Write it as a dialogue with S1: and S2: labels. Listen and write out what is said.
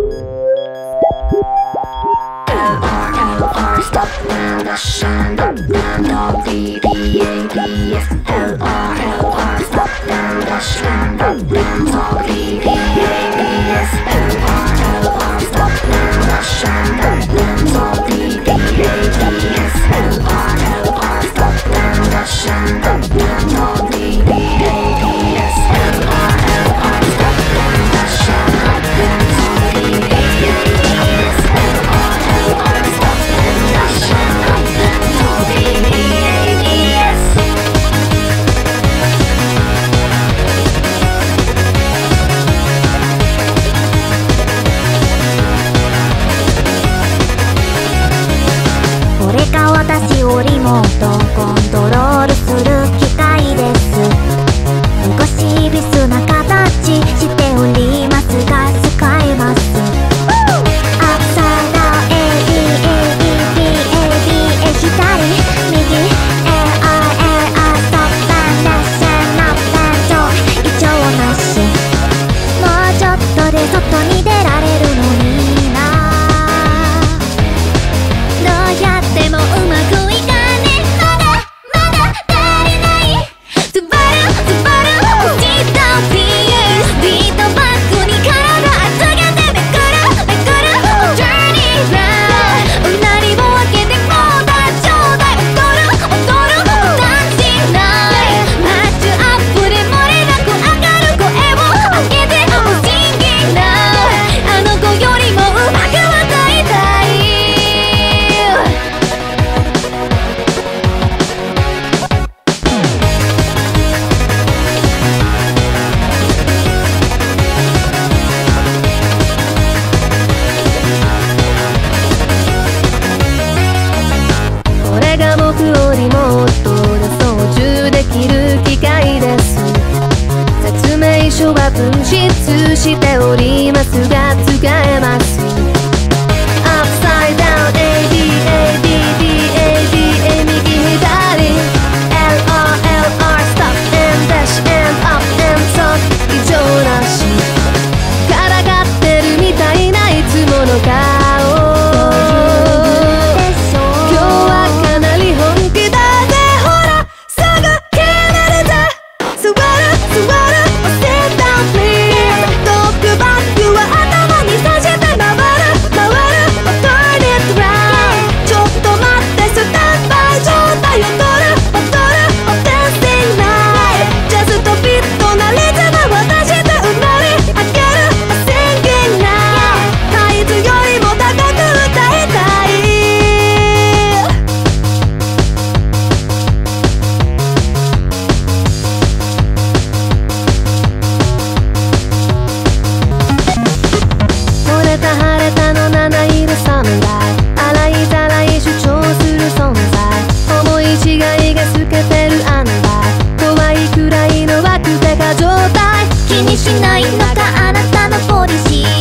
S1: LR stop and the shine up and all VVAVS LR stop and the shine up and all VVAVS LR stop and the shine up and all VVAVS LR stop and the shine up and all VVAVS LR stop and the shine up and all VVAVS LR stop and the shine up and all VVAVS. これか私をリモートコントロールする機械です。少しビスな形しておりますが使えます。アップサイダー ABABABA 左右 ARAR ストップアンダッシュナップアンド異常なし。もうちょっとで外に出られるのにな。どうやってもうまくいかねえ。まだまだ足りない。ズバルズバルシットピースビートバックに体預けてめくるめくるジャーニーランうなりを開けてもうだちょうだい踊る踊るダンシンラインマッチアップで漏れなく上がる声を上げてシンギンラインあの子よりもうまく歌いたい。これが僕をリモートで操縦できる機械です。説明書は紛失しておりますが使えます。アップサイダウン ABABBABA 右左 LR ストップ and dash and up and talk 異常なし。からかってるみたいないつもの顔。今日はかなり本気だぜほらすぐ決めるぜ。座る座る Sit down please トップバックは頭にさして回る回る Turn it round ちょっと待ってスタンバイ状態を取る踊る Dancing night ジャズとビットなリズムを出してうなり上げる Singing now サイズよりも高く歌いたい。晴れた晴れたの七色侍洗いざらい主張する存在思い違いが透けてるあんばい怖いくらいの枠手が状態気にしないのかあなたのポリシー